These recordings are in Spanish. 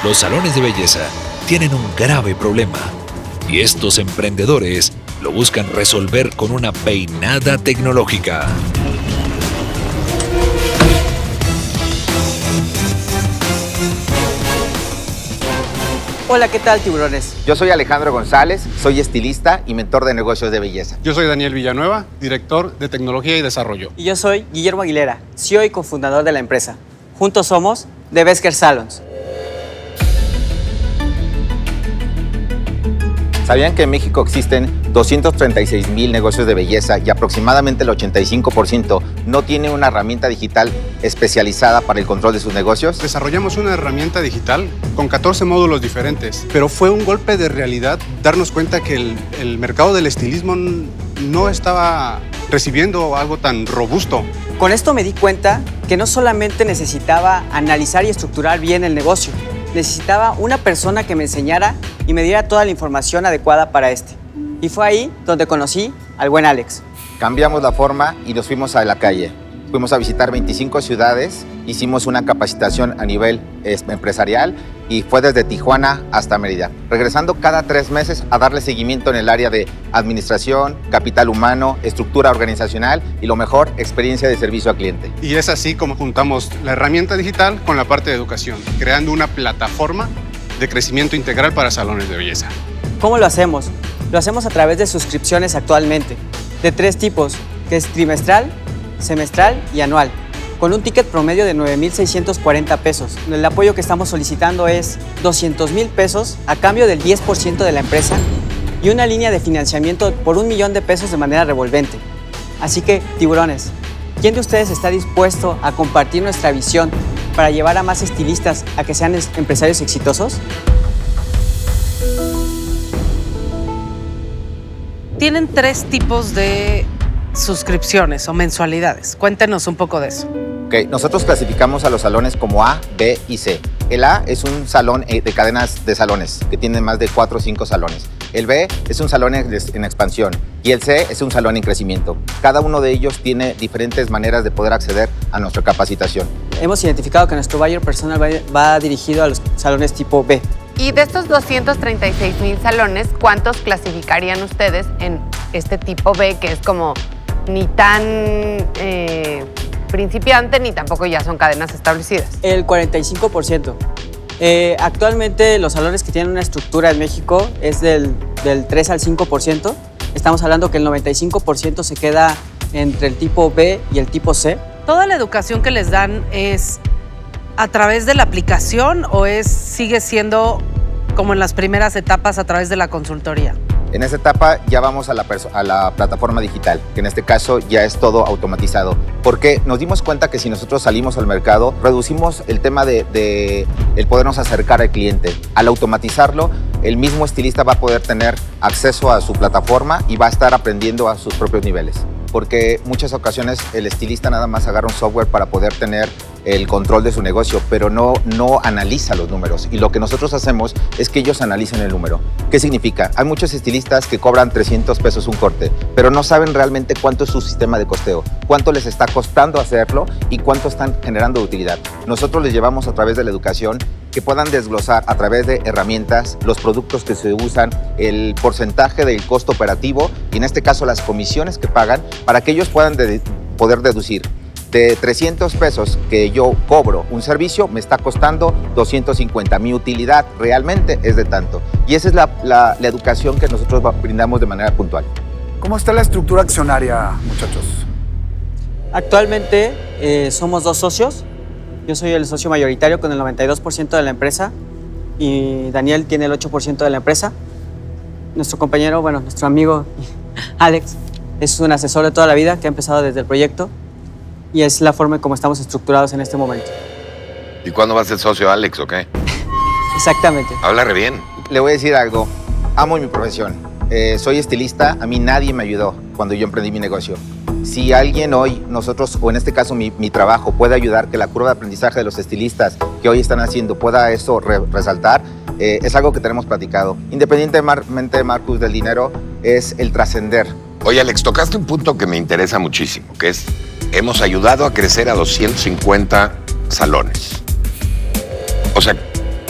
Los salones de belleza tienen un grave problema y estos emprendedores lo buscan resolver con una peinada tecnológica. Hola, ¿qué tal, tiburones? Yo soy Alejandro González, soy estilista y mentor de negocios de belleza. Yo soy Daniel Villanueva, director de Tecnología y Desarrollo. Y yo soy Guillermo Aguilera, CEO y cofundador de la empresa. Juntos somos The Besker Salons. ¿Sabían que en México existen 236,000 negocios de belleza y aproximadamente el 85% no tiene una herramienta digital especializada para el control de sus negocios? Desarrollamos una herramienta digital con 14 módulos diferentes, pero fue un golpe de realidad darnos cuenta que el mercado del estilismo no estaba recibiendo algo tan robusto. Con esto me di cuenta que no solamente necesitaba analizar y estructurar bien el negocio, necesitaba una persona que me enseñara y me diera toda la información adecuada para este. Y fue ahí donde conocí al buen Alex. Cambiamos la forma y nos fuimos a la calle. Fuimos a visitar 25 ciudades, hicimos una capacitación a nivel empresarial y fue desde Tijuana hasta Mérida, regresando cada 3 meses a darle seguimiento en el área de administración, capital humano, estructura organizacional y lo mejor, experiencia de servicio al cliente. Y es así como juntamos la herramienta digital con la parte de educación, creando una plataforma de crecimiento integral para salones de belleza. ¿Cómo lo hacemos? Lo hacemos a través de suscripciones actualmente, de 3 tipos, que es trimestral, semestral y anual, con un ticket promedio de 9,640 pesos. El apoyo que estamos solicitando es 200,000 pesos a cambio del 10% de la empresa y una línea de financiamiento por 1,000,000 de pesos de manera revolvente. Así que, tiburones, ¿quién de ustedes está dispuesto a compartir nuestra visión para llevar a más estilistas a que sean empresarios exitosos? Tienen 3 tipos de suscripciones o mensualidades. Cuéntenos un poco de eso. Okay, nosotros clasificamos a los salones como A, B y C. El A es un salón de cadenas de salones que tienen más de 4 o 5 salones. El B es un salón en expansión y el C es un salón en crecimiento. Cada uno de ellos tiene diferentes maneras de poder acceder a nuestra capacitación. Hemos identificado que nuestro buyer personal va dirigido a los salones tipo B. Y de estos 236,000 salones, ¿cuántos clasificarían ustedes en este tipo B, que es como ni tan principiante ni tampoco ya son cadenas establecidas? El 45%. Actualmente los salones que tienen una estructura en México es del 3 al 5%. Estamos hablando que el 95% se queda entre el tipo B y el tipo C. ¿Toda la educación que les dan es a través de la aplicación o sigue siendo como en las primeras etapas a través de la consultoría? En esta etapa ya vamos a la plataforma digital, que en este caso ya es todo automatizado, porque nos dimos cuenta que si nosotros salimos al mercado, reducimos el tema de el podernos acercar al cliente. Al automatizarlo, el mismo estilista va a poder tener acceso a su plataforma y va a estar aprendiendo a sus propios niveles. Porque muchas ocasiones el estilista nada más agarra un software para poder tener el control de su negocio, pero no analiza los números. Y lo que nosotros hacemos es que ellos analicen el número. ¿Qué significa? Hay muchos estilistas que cobran 300 pesos un corte, pero no saben realmente cuánto es su sistema de costeo, cuánto les está costando hacerlo y cuánto están generando de utilidad. Nosotros les llevamos a través de la educación que puedan desglosar a través de herramientas los productos que se usan, el porcentaje del costo operativo y en este caso las comisiones que pagan para que ellos puedan poder deducir. De 300 pesos que yo cobro un servicio, me está costando 250. Mi utilidad realmente es de tanto. Y esa es la educación que nosotros brindamos de manera puntual. ¿Cómo está la estructura accionaria, muchachos? Actualmente somos 2 socios. Yo soy el socio mayoritario con el 92% de la empresa y Daniel tiene el 8% de la empresa. Nuestro compañero, bueno, nuestro amigo Alex es un asesor de toda la vida que ha empezado desde el proyecto y es la forma en cómo estamos estructurados en este momento. ¿Y cuándo va a ser socio Alex o qué? Exactamente. Habla re bien. Le voy a decir algo. Amo mi profesión. Soy estilista. A mí nadie me ayudó cuando yo emprendí mi negocio. Si alguien hoy, nosotros, o en este caso mi trabajo, puede ayudar que la curva de aprendizaje de los estilistas que hoy están haciendo pueda eso resaltar, es algo que tenemos platicado. Independientemente, Marcus, del dinero, es el trascender. Oye, Alex, tocaste un punto que me interesa muchísimo, que es, hemos ayudado a crecer a 250 salones. O sea,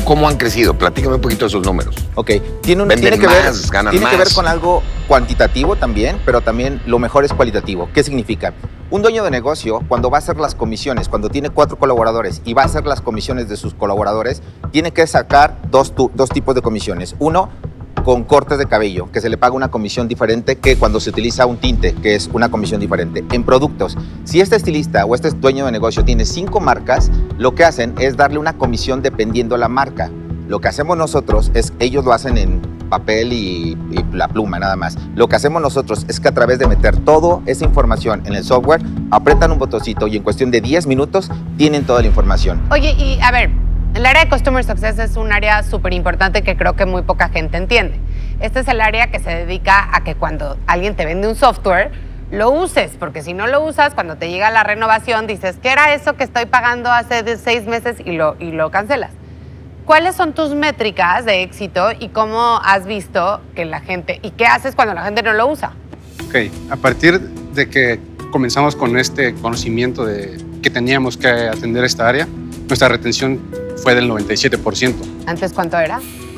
¿Cómo han crecido? Platícame un poquito de esos números. Ok, tiene Venden que ver, más, ganan tiene que más. ver con algo cuantitativo también, pero también lo mejor es cualitativo. ¿Qué significa? Un dueño de negocio, cuando va a hacer las comisiones, cuando tiene 4 colaboradores y va a hacer las comisiones de sus colaboradores, tiene que sacar dos tipos de comisiones. Uno, con cortes de cabello, que se le paga una comisión diferente que cuando se utiliza un tinte, que es una comisión diferente. En productos, si este estilista o este dueño de negocio tiene 5 marcas, lo que hacen es darle una comisión dependiendo la marca. Lo que hacemos nosotros es, ellos lo hacen en papel y la pluma nada más. Lo que hacemos nosotros es que a través de meter toda esa información en el software, apretan un botoncito y en cuestión de 10 minutos tienen toda la información. Oye, y a ver, el área de Customer Success es un área súper importante que creo que muy poca gente entiende. Este es el área que se dedica a que cuando alguien te vende un software, lo uses, porque si no lo usas, cuando te llega la renovación, dices, ¿qué era eso que estoy pagando hace 6 meses? Y lo cancelas. ¿Cuáles son tus métricas de éxito y cómo has visto que la gente, y qué haces cuando la gente no lo usa? Ok, a partir de que comenzamos con este conocimiento de que teníamos que atender esta área, nuestra retención fue del 97%. ¿Antes cuánto era?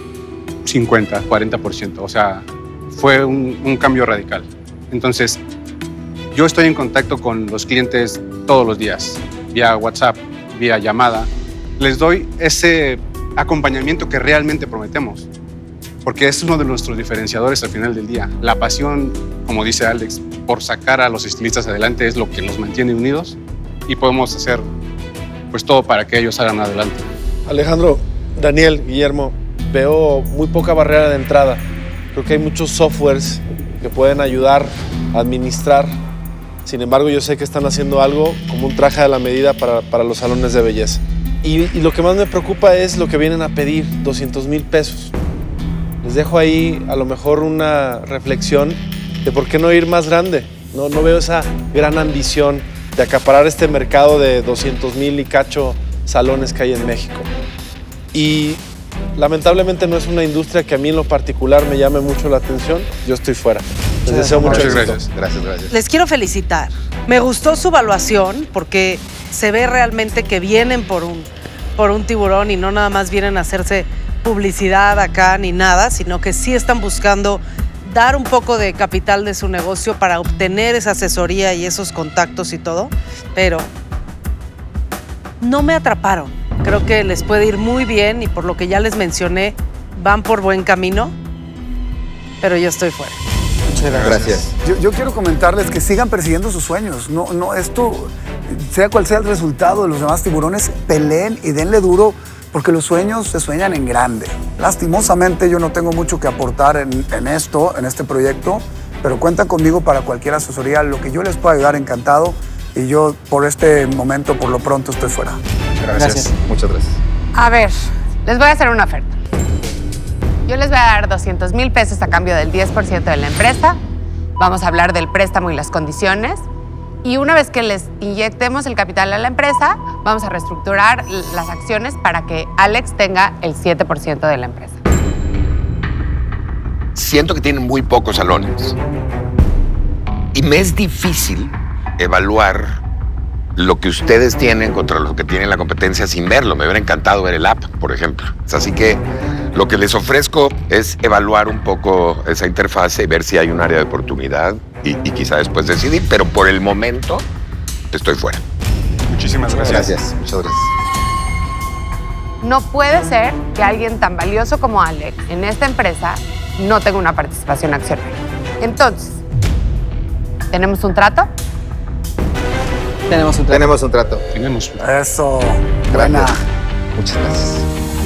50, 40%. O sea, fue un cambio radical. Entonces, yo estoy en contacto con los clientes todos los días, vía WhatsApp, vía llamada. Les doy ese acompañamiento que realmente prometemos, porque es uno de nuestros diferenciadores al final del día. La pasión, como dice Alex, por sacar a los estilistas adelante es lo que nos mantiene unidos y podemos hacer pues todo para que ellos salgan adelante. Alejandro, Daniel, Guillermo, veo muy poca barrera de entrada. Creo que hay muchos softwares que pueden ayudar a administrar. Sin embargo, yo sé que están haciendo algo como un traje a la medida para los salones de belleza. Y lo que más me preocupa es lo que vienen a pedir, 200,000 pesos. Les dejo ahí a lo mejor una reflexión de por qué no ir más grande. No veo esa gran ambición de acaparar este mercado de 200,000 y cacho salones que hay en México. Y lamentablemente no es una industria que a mí en lo particular me llame mucho la atención. Yo estoy fuera. Les deseo mucho éxito. Gracias. Les quiero felicitar. Me gustó su evaluación porque se ve realmente que vienen por un tiburón y no nada más vienen a hacerse publicidad acá ni nada, sino que sí están buscando dar un poco de capital de su negocio para obtener esa asesoría y esos contactos y todo, pero no me atraparon. Creo que les puede ir muy bien y por lo que ya les mencioné, van por buen camino, pero yo estoy fuera. Muchas gracias. Yo quiero comentarles que sigan persiguiendo sus sueños. No, esto, sea cual sea el resultado de los demás tiburones, peleen y denle duro porque los sueños se sueñan en grande. Lastimosamente yo no tengo mucho que aportar en este proyecto, pero cuentan conmigo para cualquier asesoría. Lo que yo les pueda ayudar, encantado. Y yo por este momento, por lo pronto, estoy fuera. Gracias. Muchas gracias. A ver, les voy a hacer una oferta. Yo les voy a dar 200,000 pesos a cambio del 10% de la empresa. Vamos a hablar del préstamo y las condiciones. Y una vez que les inyectemos el capital a la empresa, vamos a reestructurar las acciones para que Alex tenga el 7% de la empresa. Siento que tienen muy pocos salones. Y me es difícil evaluar lo que ustedes tienen contra lo que tiene la competencia sin verlo. Me hubiera encantado ver el app, por ejemplo. Así que lo que les ofrezco es evaluar un poco esa interfase y ver si hay un área de oportunidad y quizá después decidir, pero por el momento estoy fuera. Muchísimas gracias. Gracias, muchas gracias. No puede ser que alguien tan valioso como Alex en esta empresa no tenga una participación accionaria. Entonces, ¿tenemos un trato? Tenemos un trato. Tenemos un trato. Tenemos. Eso. Buena. Buena. Muchas gracias.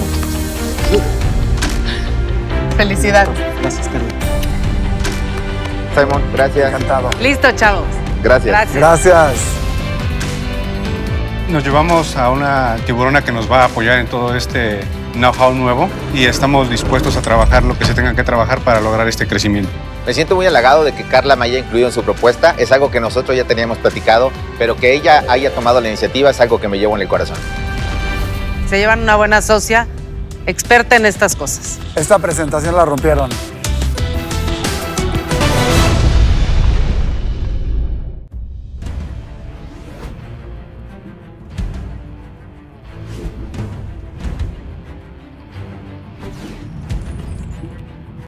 Felicidades. Gracias, Carmen. Simon, gracias. Encantado. Listo, chavos. Gracias. Gracias. Nos llevamos a una tiburona que nos va a apoyar en todo este know-how nuevo y estamos dispuestos a trabajar lo que se tenga que trabajar para lograr este crecimiento. Me siento muy halagado de que Carla me haya incluido en su propuesta. Es algo que nosotros ya teníamos platicado, pero que ella haya tomado la iniciativa es algo que me llevo en el corazón. Se llevan una buena socia, experta en estas cosas. Esta presentación la rompieron.